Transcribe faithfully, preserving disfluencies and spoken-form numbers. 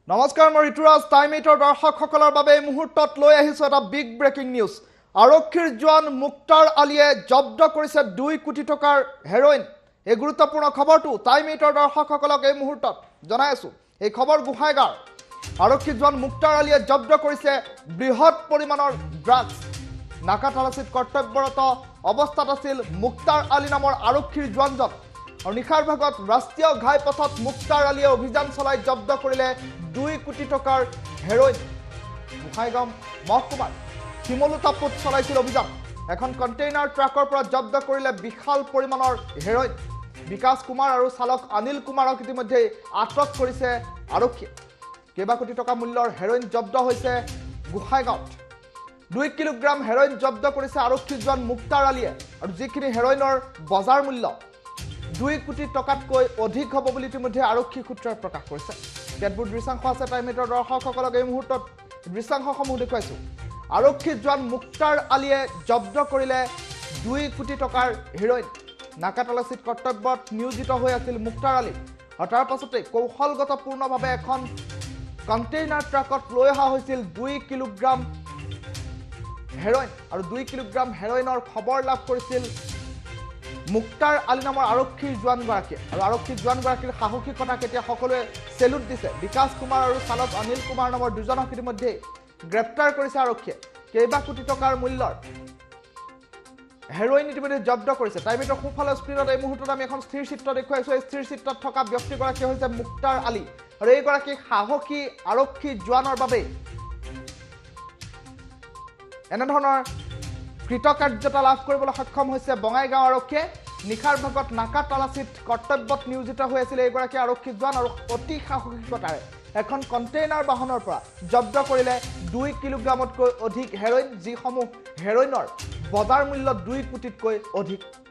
নমস্কাৰ মই ঋতুৰাজ টাইম এইটৰ দৰ্শকসকলৰ বাবে এই মুহূৰ্তত লৈ আহিছো এটা বিগ ব্ৰেকিং নিউজ আৰক্ষীৰ জোৱান মুক্তাৰ আলীয়ে জব্দ কৰিছে দুই কোটি টকাৰ হেৰোইন এই গুৰুত্বপূৰ্ণ খবৰটো টাইম এইটৰ দৰ্শকসকলক এই মুহূৰ্তত জনাই আছো এই খবৰ গুহাইগাঁও আৰক্ষী জোৱান মুক্তাৰ আলীয়ে জব্দ কৰিছে বৃহৎ পৰিমাণৰ ড্ৰাগছ নাকাতালাচিত কৰ্তব্যৰত অৱস্থাত আছিল মুক্তাৰ আলী নামৰ আৰক্ষীৰ জোৱানজন আৰু নিশাৰ ভাগত ৰাষ্ট্ৰীয় ঘাইপথত মুক্তাৰ আলীয়ে অভিযান চলাই জব্দ কৰিলে দুই কোটি টকাৰ হেৰোইন গুহাইগাঁও মহকুমাৰ শিমলুতাপুত চলাইছিল অভিযান এখন কণ্টেইনাৰ ট্ৰাকৰ পৰা জব্দ কৰিলে বিশাল পৰিমাণৰ হেৰোইন বিকাশ কুমাৰ আৰু চালক অনিল কুমাৰক ইতিমধ্যে আটক কৰিছে আৰক্ষীয়ে কেইবা কোটি টকা মূল্যৰ হেৰোইন জব্দ হৈছে গুহাইগাঁৱত দুই কিলোগ্ৰাম হেৰোইন জব্দ কৰিছে আৰক্ষী জোৱান মুক্তাৰ আলীয়ে আৰু যিখিনি হেৰোইনৰ বজাৰ মূল্য দুই কোটি টকাতকৈ অধিক হ'ব বুলি ইতিমধ্যে আৰক্ষী সূত্ৰই প্ৰকাশ কৰিছে কেতবোৰ দৃশ্যাংশ আছে টাইমেটৰ দৰ্শকসকলক এই মুহূৰ্তত দৃশ্যাংশসমূহ দেখুৱাইছো আৰক্ষী জোৱান মুক্তাৰ আলীয়ে জব্দ কৰিলে দুই কোটি টকাৰ হেৰোইন নাকাতালাচিত কৰ্তব্যত নিয়োজিত হৈ আছিল মুক্তাৰ আলী আৰু তাৰ পাছতে কৌশলগতপূৰ্ণভাৱে এখন কণ্টেইনাৰ ট্ৰাকত লৈ অহা হৈছিল দুই কিলোগ্ৰাম হেৰোইন আৰু দুই কিলোগ্ৰাম হেৰোইনৰ খবৰ লাভ কৰিছিল মুক্তাৰ আলী নামৰ আৰক্ষীৰ জোৱানগৰাকীয়ে আৰু আৰক্ষী জোৱানগৰাকীৰ সাহসিকতাক এতিয়া সকলোৱে চেলুট দিছে বিকাশ কুমাৰ আৰু চালক অনিল কুমাৰ নামৰ দুজনক ইতিমধ্যে গ্ৰেপ্তাৰ কৰিছে আৰক্ষীয়ে কেইবা কোটি টকাৰ মূল্যৰ হেৰোইন ইতিমধ্যে জব্দ কৰিছে টাইমেটৰ সোঁফালৰ স্ক্ৰীণত এই মুহূৰ্তত আমি এখন স্থিৰ চিত্ৰ দেখুৱাইছো এই স্থিৰ চিত্ৰত থকা ব্যক্তিগৰাকী হৈছে মুক্তাৰ আলী আৰু এইগৰাকী সাহসী আৰক্ষী জোৱানৰ বাবে এনেধৰণৰ কৃতকাৰ্যতা লাভ কৰিবলৈ সক্ষম হৈছে বঙাইগাঁও আৰক্ষীয়ে নিশাৰ ভাগত নাকাতালাচিত কৰ্তব্যত নিয়োজিত হৈ আছিল এইগৰাকী আৰক্ষী জোৱান আৰু অতি সাহসিকতাৰে এখন কণ্টেইনাৰ বাহনৰ পৰা জব্দ কৰিলে দুই কিলোগ্ৰামতকৈ অধিক হেৰোইন যিসমূহ হেৰোইনৰ বজাৰ মূল্য দুই কোটিতকৈ অধিক